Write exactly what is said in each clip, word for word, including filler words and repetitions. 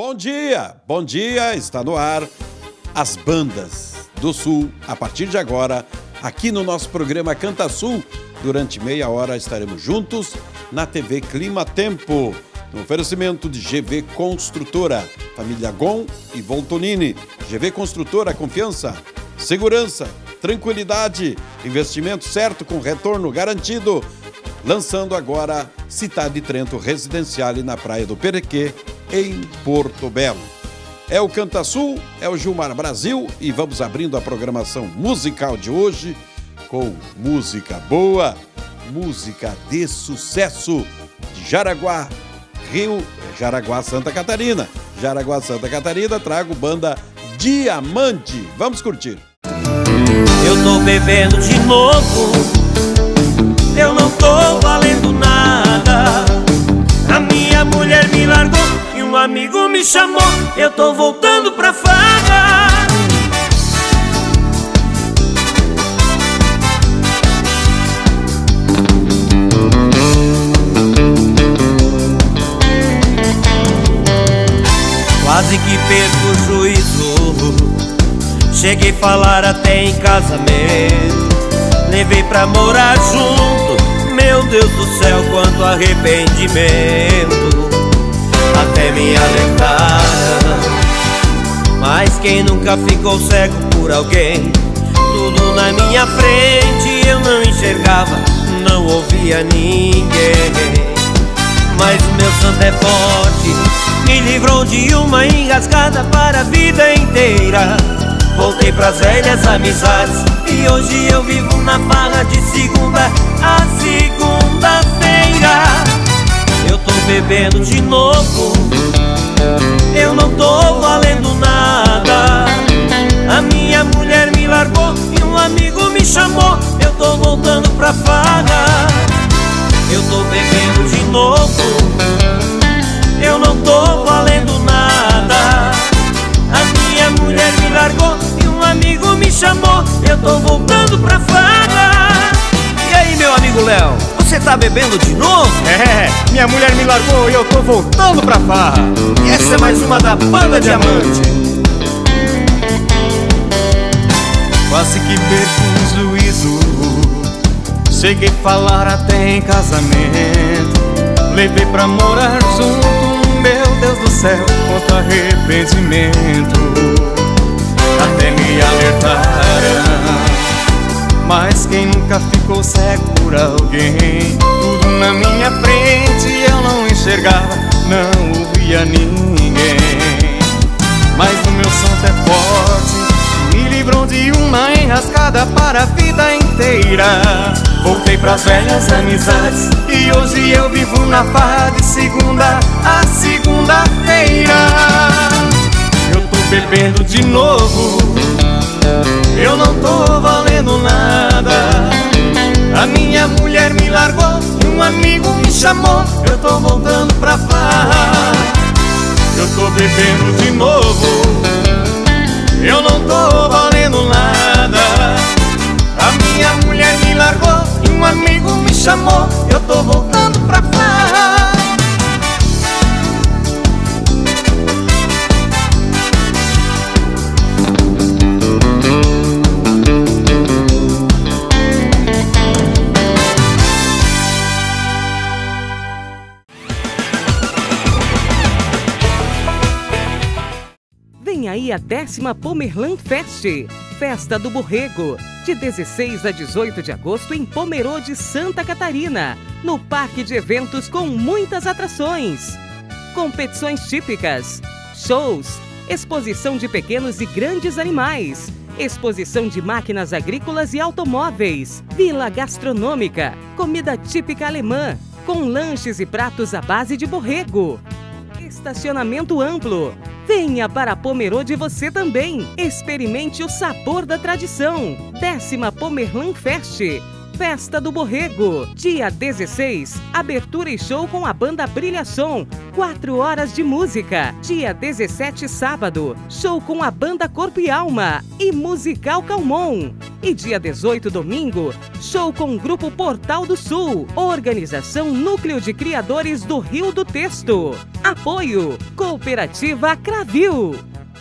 Bom dia, bom dia, está no ar as bandas do Sul. A partir de agora, aqui no nosso programa Canta Sul, durante meia hora estaremos juntos na T V Clima Tempo, no oferecimento de G V Construtora, família Gon e Voltonini. G V Construtora, confiança, segurança, tranquilidade, investimento certo com retorno garantido. Lançando agora Cidade Trento Residencial na Praia do Perequê, em Porto Belo. É o Canta Sul, é o Gilmar Brasil e vamos abrindo a programação musical de hoje com música boa, música de sucesso de Jaraguá, Rio, Jaraguá, Santa Catarina. Jaraguá, Santa Catarina, trago banda Diamante. Vamos curtir. Eu tô bebendo de novo, eu não tô valendo nada. A minha mulher me largou e um amigo me chamou. Eu tô voltando pra farra. Quase que perco o juízo, cheguei a falar até em casamento. Levei pra morar junto, meu Deus do céu, quanto arrependimento. Até me alertaram, mas quem nunca ficou cego por alguém? Tudo na minha frente eu não enxergava, não ouvia ninguém. Mas o meu santo é forte, me livrou de uma engasgada para a vida inteira. Voltei pras velhas amizades e hoje eu vivo na farra de segunda a segunda-feira. Eu tô bebendo de novo, eu não tô valendo nada. A minha mulher me largou e um amigo me chamou. Eu tô voltando pra farra. Eu tô bebendo de novo, eu não tô valendo nada. A minha mulher me largou e um amigo me chamou. Eu tô voltando pra farra. E aí, meu amigo Léo, você tá bebendo de novo? É, minha mulher me largou e eu tô voltando pra farra. E essa é mais uma da banda Diamante. Quase que perco o juízo, cheguei a falar até em casamento. Levei pra morar junto, meu Deus do céu, quanto arrependimento. Até me alertaram, mas quem nunca ficou cego por alguém? Tudo na minha frente eu não enxergava, não ouvia ninguém. Mas o meu santo é forte, me livrou de uma enrascada para a vida inteira. Voltei pras velhas amizades e hoje eu vivo na farra de segunda a segunda-feira. Eu tô bebendo de novo, eu não tô valendo nada. A minha mulher me largou e um amigo me chamou. Eu tô voltando pra farra. Eu tô bebendo de novo, eu não tô valendo nada. A minha mulher me largou e um amigo me chamou. Eu tô voltando pra farra. Vem aí a décima Pomerlan Fest, Festa do Borrego, de dezesseis a dezoito de agosto em Pomerode, Santa Catarina, no Parque de Eventos com muitas atrações, competições típicas, shows, exposição de pequenos e grandes animais, exposição de máquinas agrícolas e automóveis, vila gastronômica, comida típica alemã, com lanches e pratos à base de borrego, estacionamento amplo. Venha para Pomerode você também. Experimente o sabor da tradição. Décima Pomerlan Fest, Festa do Borrego. Dia dezesseis, abertura e show com a banda Brilhação. Quatro horas de música. Dia dezessete, sábado, show com a banda Corpo e Alma e Musical Calmon. E dia dezoito, domingo, show com o Grupo Portal do Sul. Organização Núcleo de Criadores do Rio do Texto. Apoio Cooperativa Cravil.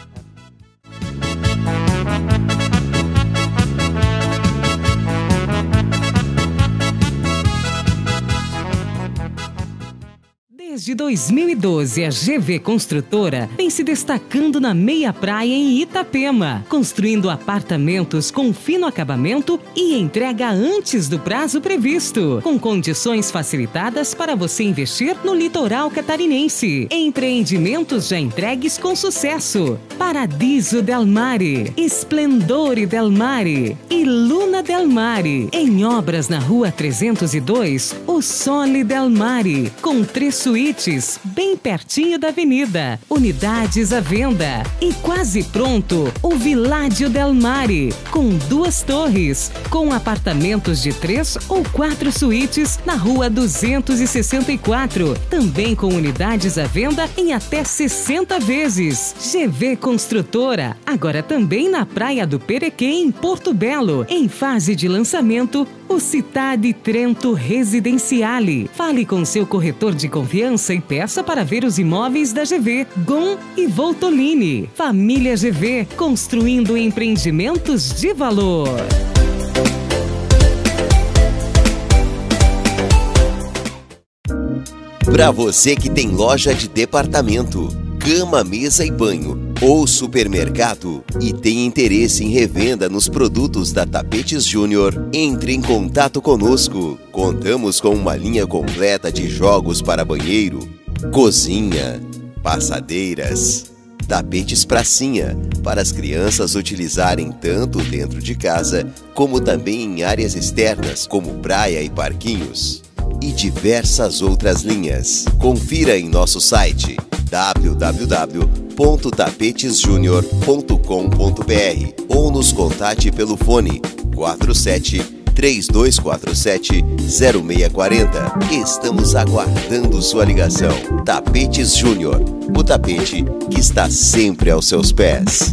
Desde dois mil e doze, a G V Construtora vem se destacando na meia praia em Itapema, construindo apartamentos com fino acabamento e entrega antes do prazo previsto, com condições facilitadas para você investir no litoral catarinense. Empreendimentos já entregues com sucesso: Paradiso Del Mare, Esplendore Del Mare e Luna Del Mare. Em obras na Rua trezentos e dois, o Sole Del Mare, com três suítes bem pertinho da avenida. Unidades à venda. E quase pronto, o Villádio Del Mare, com duas torres, com apartamentos de três ou quatro suítes na Rua duzentos e sessenta e quatro. Também com unidades à venda em até sessenta vezes. G V Construtora, agora também na Praia do Perequém, em Porto Belo, em fase de lançamento, o Cidade Trento Residenciale. Fale com seu corretor de confiança e peça para ver os imóveis da G V, Gon e Voltolini. Família G V, construindo empreendimentos de valor. Para você que tem loja de departamento, cama, mesa e banho ou supermercado e tem interesse em revenda nos produtos da Tapetes Júnior, entre em contato conosco. Contamos com uma linha completa de jogos para banheiro, cozinha, passadeiras, tapetes pracinha, para as crianças utilizarem tanto dentro de casa como também em áreas externas, como praia e parquinhos, e diversas outras linhas. Confira em nosso site w w w ponto tapetes júnior ponto com ponto b r ou nos contate pelo fone quatro sete, três dois quatro sete, zero seis quatro zero. Estamos aguardando sua ligação. Tapetes Júnior, o tapete que está sempre aos seus pés.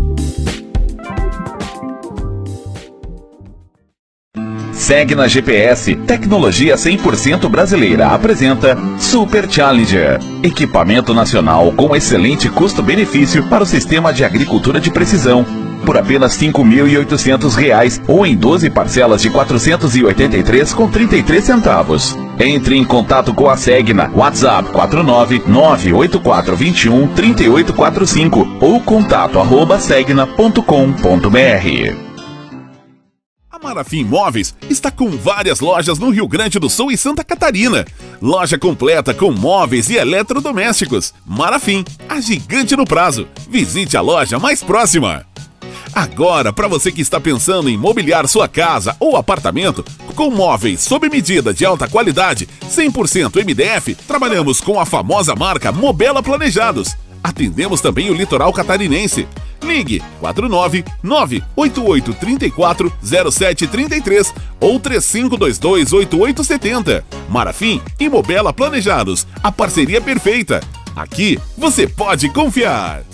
Segue na G P S, tecnologia cem por cento brasileira, apresenta Super Challenger, equipamento nacional com excelente custo-benefício para o sistema de agricultura de precisão, por apenas cinco mil e oitocentos reais ou em doze parcelas de quatrocentos e oitenta e três reais com trinta e três centavos. Entre em contato com a Segna, WhatsApp quatro nove, nove oito quatro dois um, três oito quatro cinco ou contato arroba segna ponto com ponto b r. Marafim Imóveis está com várias lojas no Rio Grande do Sul e Santa Catarina. Loja completa com móveis e eletrodomésticos. Marafim, a gigante no prazo. Visite a loja mais próxima. Agora, para você que está pensando em mobiliar sua casa ou apartamento com móveis sob medida de alta qualidade, cem por cento M D F, trabalhamos com a famosa marca Mobela Planejados. Atendemos também o litoral catarinense. Ligue quatro nove, nove oito oito três quatro, zero sete três três ou três cinco dois dois, oito oito sete zero. Marafim e Mobela Planejados, a parceria perfeita. Aqui você pode confiar.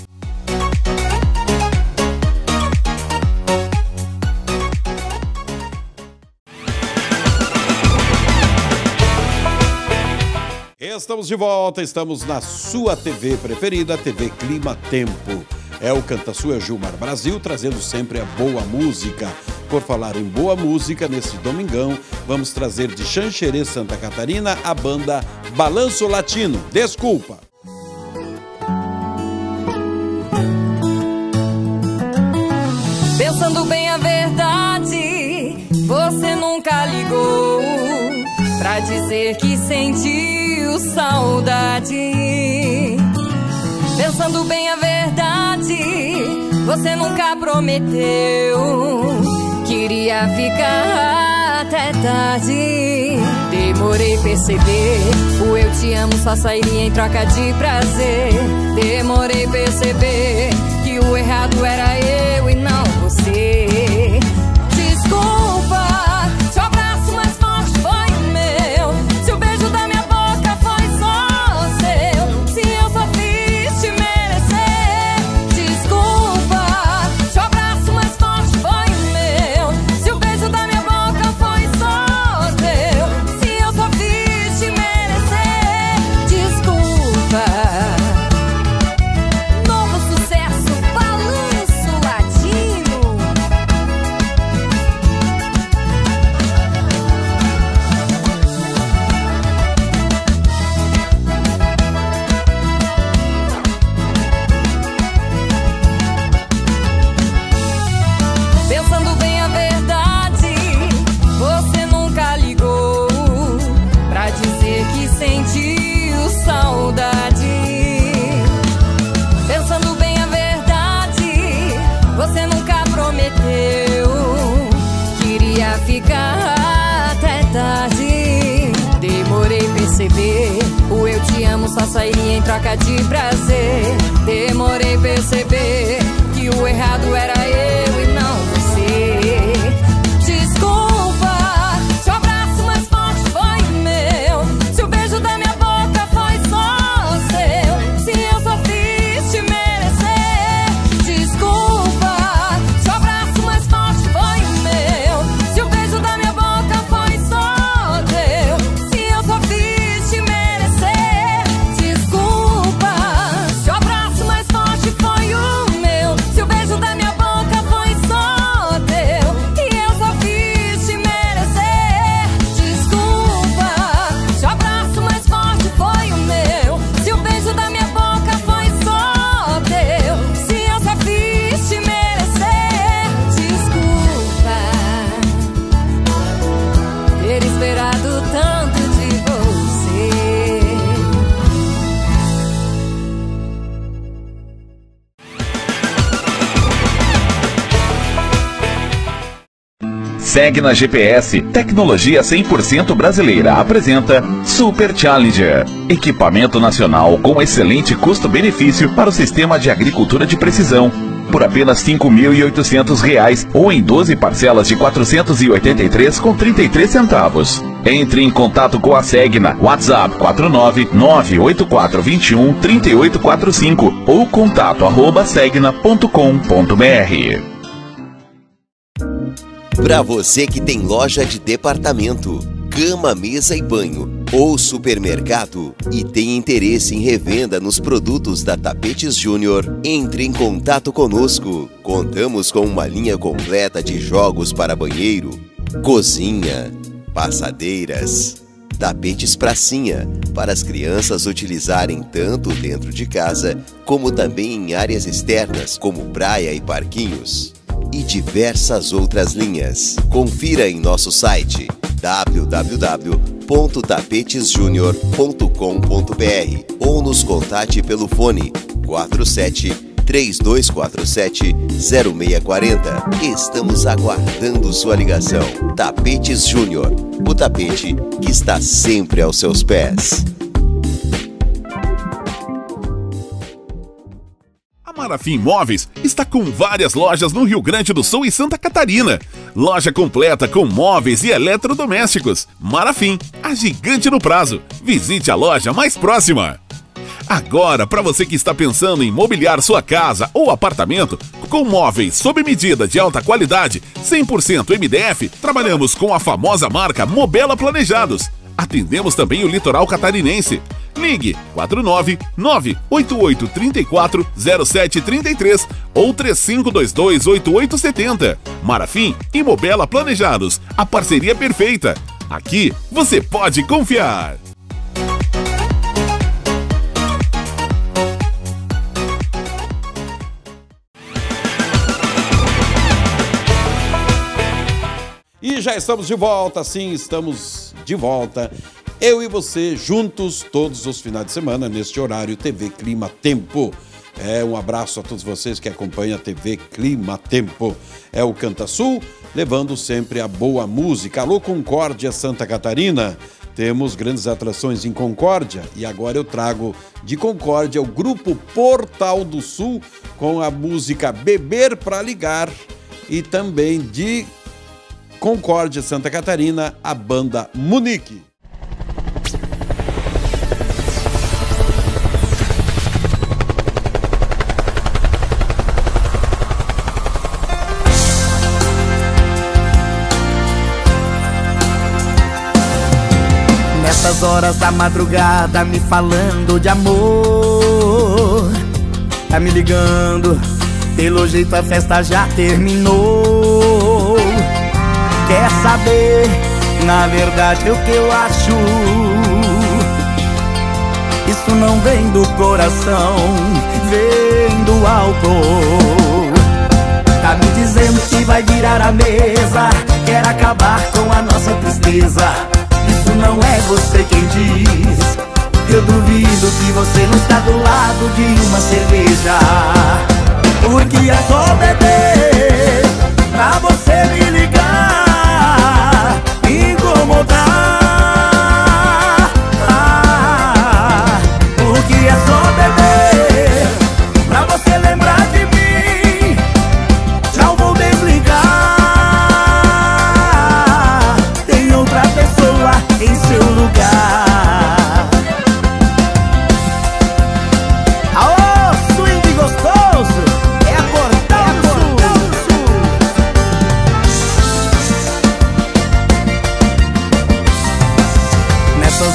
Estamos de volta, estamos na sua T V preferida, T V Clima Tempo. É o Canta Sua Gilmar Brasil, trazendo sempre a boa música. Por falar em boa música, neste domingão, vamos trazer de Xanxerê, Santa Catarina, a banda Balanço Latino. Desculpa! Pensando bem a verdade, você nunca ligou pra dizer que sentiu saudade. Pensando bem a verdade, você nunca prometeu que iria ficar até tarde. Demorei a perceber, o eu te amo só sairia em troca de prazer. Demorei a perceber que o errado era eu e não você. Desculpa, seu abraço mais forte foi o meu, se o beijo da minha boca foi só seu, se eu só fiz te merecer. Desculpa, seu abraço mais forte foi o meu, ficar até tarde. Demorei a perceber, o eu te amo só sairia em troca de prazer. Demorei a perceber que o errado era eu e não você. Desculpa, se o abraço mais forte foi o meu, se o beijo da minha boca foi só seu, se eu só fiz te merecer. Desculpa, se o abraço mais forte foi o meu, se o beijo da minha boca foi só teu, se eu só fiz te merecer. Desculpa, se o abraço mais forte foi o meu, se o beijo da minha boca foi só teu, e eu só fiz te merecer. Desculpa, se o abraço mais forte foi o meu, se o beijo da minha boca foi só teu, se eu só fiz te merecer. Desculpa ter esperado tanto de você. Segue na G P S, tecnologia cem por cento brasileira apresenta Super Challenger, equipamento nacional com excelente custo-benefício para o sistema de agricultura de precisão, por apenas cinco mil e oitocentos reais ou em doze parcelas de quatrocentos e oitenta e três reais com trinta e três centavos. Entre em contato com a Segna, WhatsApp quatro nove nove oito quatro dois um três oito quatro cinco ou contato arroba segna ponto com ponto br. Para você que tem loja de departamento, cama, mesa e banho ou supermercado e tem interesse em revenda nos produtos da Tapetes Júnior, entre em contato conosco. Contamos com uma linha completa de jogos para banheiro, cozinha, passadeiras, tapetes pracinha para as crianças utilizarem tanto dentro de casa como também em áreas externas como praia e parquinhos, e diversas outras linhas. Confira em nosso site w w w ponto tapetes júnior ponto com ponto br ou nos contate pelo fone quatro sete três dois quatro sete zero seis quatro zero. Estamos aguardando sua ligação. Tapetes Júnior, o tapete que está sempre aos seus pés. A Marafim Móveis está com várias lojas no Rio Grande do Sul e Santa Catarina. Loja completa com móveis e eletrodomésticos. Marafim, a gigante no prazo. Visite a loja mais próxima. Agora, para você que está pensando em mobiliar sua casa ou apartamento com móveis sob medida de alta qualidade, cem por cento M D F, trabalhamos com a famosa marca Mobela Planejados. Atendemos também o litoral catarinense. Ligue quatro nove nove oito oito três quatro zero sete três três ou três cinco dois dois oito oito sete zero. Marafim e Mobela Planejados, a parceria perfeita. Aqui você pode confiar. E já estamos de volta, sim, estamos de volta. Eu e você juntos todos os finais de semana neste horário T V Clima Tempo. É, um abraço a todos vocês que acompanham a T V Clima Tempo. É o Canta Sul, levando sempre a boa música. Alô Concórdia, Santa Catarina. Temos grandes atrações em Concórdia e agora eu trago de Concórdia o grupo Portal do Sul com a música Beber pra Ligar e também de Concórdia, Santa Catarina, a banda Munique. Nessas horas da madrugada me falando de amor, tá me ligando, pelo jeito a festa já terminou. Quer saber, na verdade, o que eu acho? Isso não vem do coração, vem do álcool. Tá me dizendo que vai virar a mesa, quer acabar com a nossa tristeza. Isso não é você quem diz. Eu duvido que você não está do lado de uma cerveja, porque é só beber pra você me ligar.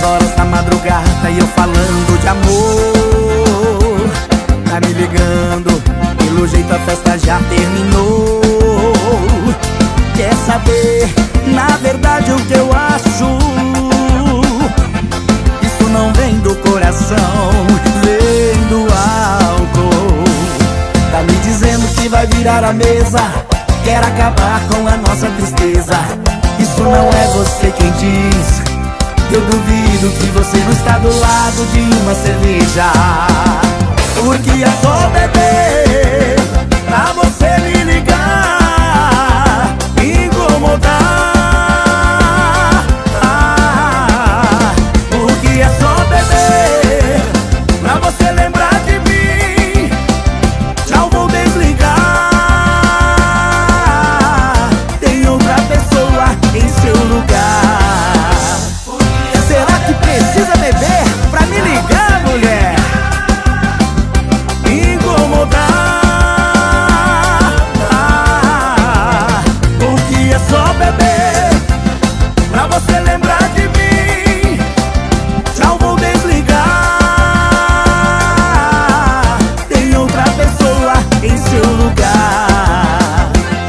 horas da madrugada e eu falando de amor. Tá me ligando, pelo jeito a festa já terminou. Quer saber, na verdade, o que eu acho? Isso não vem do coração, vem do álcool. Tá me dizendo que vai virar a mesa, quer acabar com a nossa tristeza. Isso não é você quem diz. Eu duvido que você não está do lado de uma cerveja. Porque é só beber pra você me ligar, me incomodar. Ah, porque é só beber pra você lembrar de mim. Tchau, vou desligar. Tem outra pessoa em seu lugar. Será que precisa beber pra me ligar, mulher? Incomodar. Ah, porque é só beber pra você lembrar de mim. Tchau, vou desligar. Tem outra pessoa em seu lugar.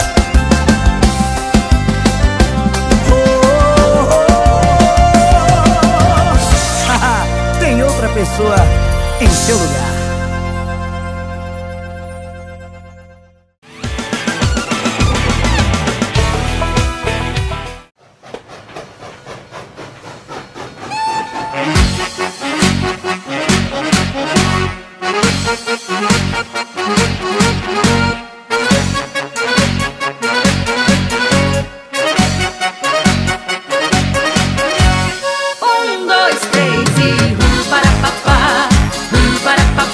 Oh, oh, oh. Tem outra pessoa em seu lugar. Um, dois, três e rum para papá, rum para papá.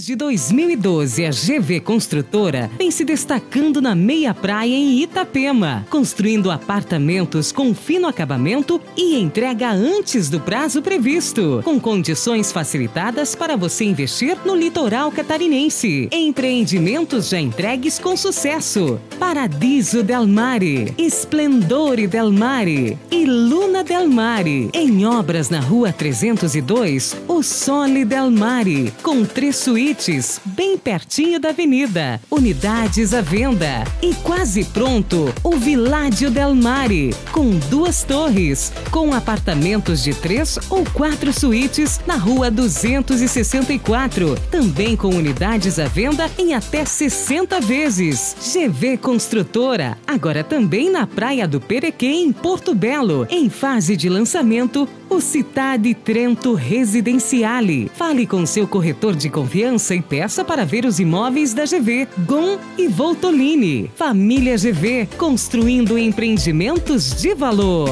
Desde dois mil e doze, a G V Construtora vem se destacando na meia praia em Itapema, construindo apartamentos com fino acabamento e entrega antes do prazo previsto, com condições facilitadas para você investir no litoral catarinense. Empreendimentos já entregues com sucesso: Paradiso del Mare, Esplendore del Mare e Luna del Mare. Em obras na Rua trezentos e dois, o Sole del Mare, com três suítes, bem pertinho da avenida. Unidades à venda. E quase pronto, o Villádio del Mare, com duas torres, com apartamentos de três ou quatro suítes na Rua duzentos e sessenta e quatro. Também com unidades à venda em até sessenta vezes. G V Construtora, agora também na Praia do Perequém, em Porto Belo. Em fase de lançamento, o Cidade Trento Residenciale. Fale com seu corretor de confiança e peça para ver os imóveis da G V, Gon e Voltolini. Família G V, construindo empreendimentos de valor.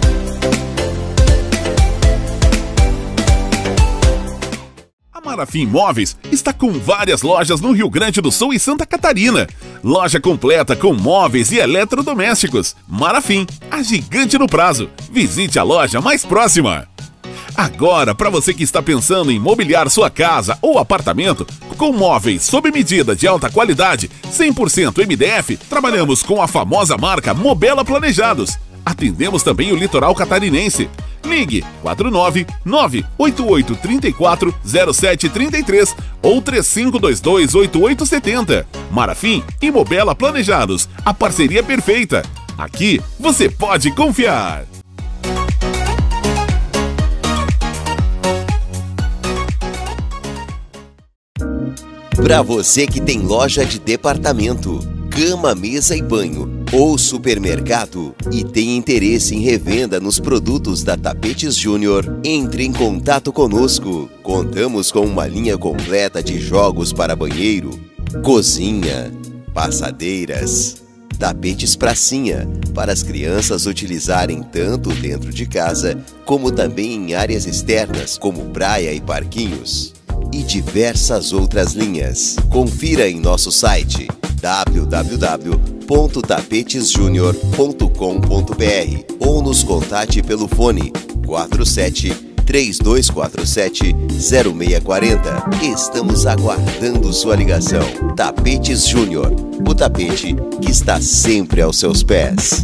A Marafim Móveis está com várias lojas no Rio Grande do Sul e Santa Catarina. Loja completa com móveis e eletrodomésticos. Marafim, a gigante no prazo. Visite a loja mais próxima. Agora, para você que está pensando em mobiliar sua casa ou apartamento com móveis sob medida de alta qualidade, cem por cento M D F, trabalhamos com a famosa marca Mobela Planejados. Atendemos também o litoral catarinense. Ligue quatro nove nove oito oito três quatro zero sete três três ou três cinco dois dois oito oito sete zero. Marafim e Mobela Planejados, a parceria perfeita. Aqui você pode confiar. Para você que tem loja de departamento, cama, mesa e banho ou supermercado e tem interesse em revenda nos produtos da Tapetes Júnior, entre em contato conosco. Contamos com uma linha completa de jogos para banheiro, cozinha, passadeiras, tapetes pracinha, para as crianças utilizarem tanto dentro de casa como também em áreas externas como praia e parquinhos, e diversas outras linhas. Confira em nosso site w w w ponto tapetes júnior ponto com ponto b r ou nos contate pelo fone quatro sete três dois quatro sete zero seis quatro zero. Estamos aguardando sua ligação. Tapetes Júnior, o tapete que está sempre aos seus pés.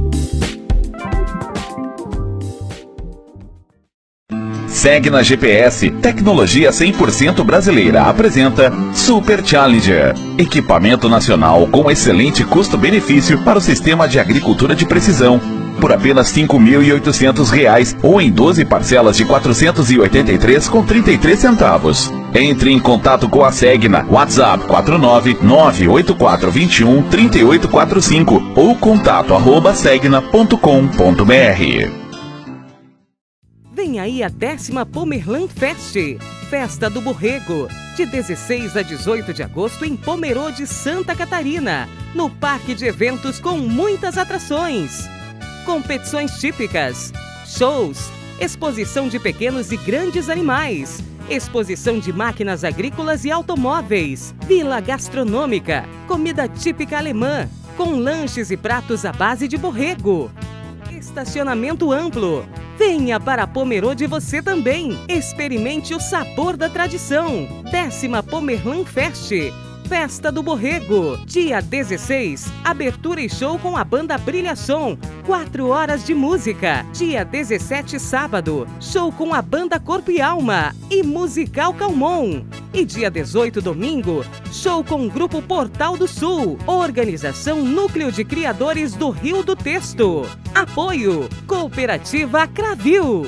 Segue na G P S, tecnologia cem por cento brasileira apresenta Super Challenger, equipamento nacional com excelente custo-benefício para o sistema de agricultura de precisão, por apenas cinco mil e oitocentos reais ou em doze parcelas de quatrocentos e oitenta e três reais com trinta e três centavos. Entre em contato com a Segna, WhatsApp quatro nove nove oito quatro dois um três oito quatro cinco ou contato arroba segna ponto com ponto b r. Vem aí a décima Pomerland Fest, Festa do Borrego, de dezesseis a dezoito de agosto em Pomerode, Santa Catarina, no Parque de Eventos com muitas atrações. Competições típicas, shows, exposição de pequenos e grandes animais, exposição de máquinas agrícolas e automóveis, vila gastronômica, comida típica alemã, com lanches e pratos à base de borrego. Estacionamento amplo. Venha para Pomerode você também. Experimente o sabor da tradição. Décima Pomerland Fest, Festa do Borrego. Dia dezesseis, abertura e show com a banda Brilhação. Quatro horas de música. Dia dezessete, sábado, show com a banda Corpo e Alma e Musical Calmon. E dia dezoito, domingo, show com o Grupo Portal do Sul. Organização Núcleo de Criadores do Rio do Texto. Apoio Cooperativa Cravil.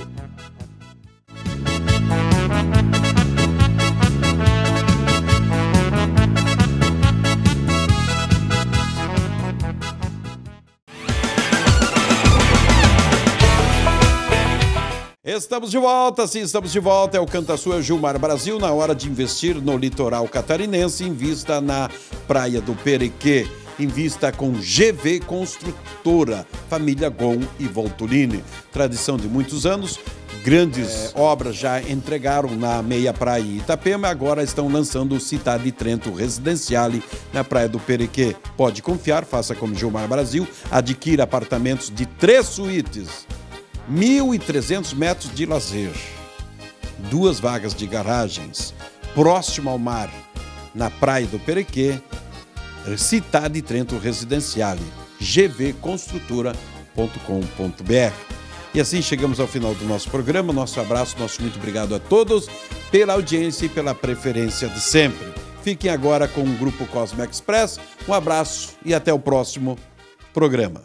Estamos de volta, sim, estamos de volta. É o Canta Sua Gilmar Brasil. Na hora de investir no litoral catarinense, invista na Praia do Perequê. Invista com G V Construtora, família Gon e Voltolini. Tradição de muitos anos, grandes é, obras já entregaram na Meia Praia em Itapema, agora estão lançando o Cidade Trento Residenciale na Praia do Perequê. Pode confiar, faça como Gilmar Brasil, adquira apartamentos de três suítes, mil e trezentos metros de lazer, duas vagas de garagens, próximo ao mar, na Praia do Perequê, Cidade Trento Residenciale, g v construtora ponto com ponto b r. E assim chegamos ao final do nosso programa. Nosso abraço, nosso muito obrigado a todos pela audiência e pela preferência de sempre. Fiquem agora com o Grupo Cosmo Express. Um abraço e até o próximo programa.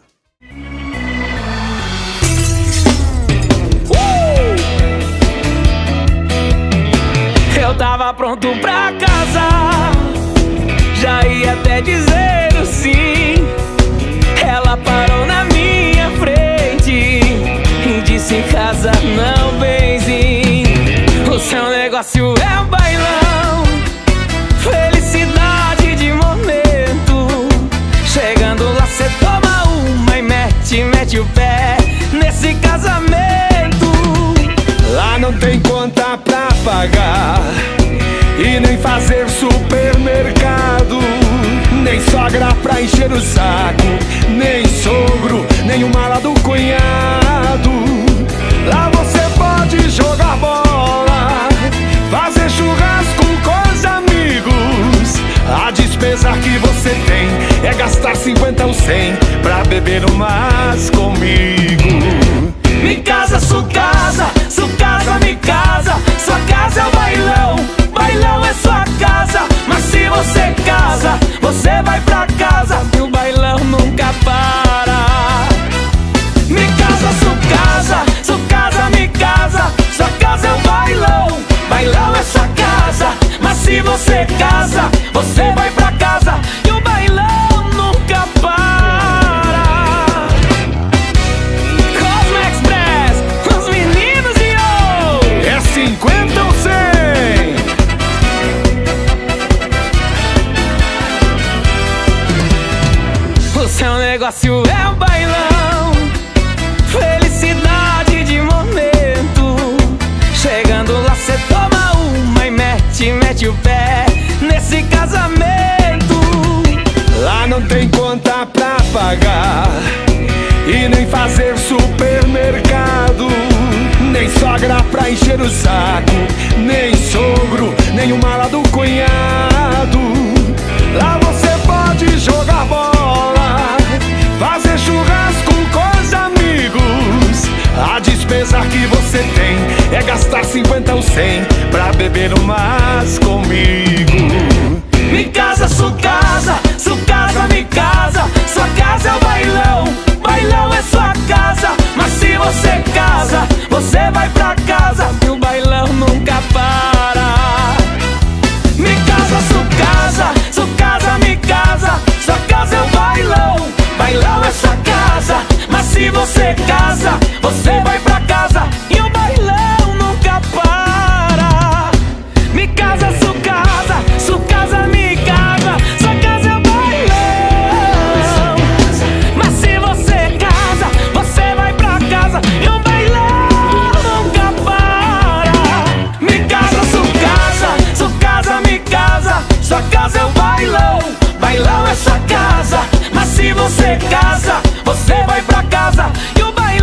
Eu tava pronto pra casar, já ia até dizer o sim. Ela parou na minha frente e disse: casa não, benzinho. O seu negócio é um bailão, felicidade de momento. Chegando lá cê toma uma e mete, mete o pé nesse casamento. Lá não tem conta pra pagar e nem fazer supermercado, nem sogra pra encher o saco, nem sogro, nem o mala do cunhado. Lá você pode jogar bola, fazer churrasco com os amigos. A despesa que você tem é gastar cinquenta ou cem pra beber umas comigo. Me casa, sua casa, sua casa, me casa. Sua casa é o bailão, bailão é sua casa. Mas se você casa, você vai pra casa e o bailão nunca para. Me casa, sua casa, sua casa, me casa. Sua casa é o bailão, bailão é sua casa. Mas se você casa, você vai pra casa e o bailão nunca para. cinquenta ou cem? O seu negócio é um bailão, felicidade de momento. Chegando lá cê toma uma e mete, mete o pé nesse casamento. Lá não tem conta pra pagar e nem fazer supermercado, nem sogra pra encher o saco, nem sogro, nem o mala do cunhado. Lá você pode jogar bola, fazer churrasco com os amigos. A despesa que você tem é gastar cinquenta ou cem pra beber umas comigo. Me casa, sua casa, sua casa, me casa. Sua casa é o bailão, bailão é sua casa. Mas se você casa, você vai pra casa e o bailão nunca para. Me casa, sua casa, sua casa, me casa. Sua casa é o bailão, bailão é sua casa. Mas se você casa, você vai pra casa e o bailão nunca para. Me casa, sua casa, sua casa, me casa. Sua casa é o bailão, mas se você casa, você vai pra casa e o bailão nunca para. Me casa, sua casa, sua casa, me casa. Sua casa é o bailão, bailão é sua casa. Mas se você casa, você vai pra casa e o bailão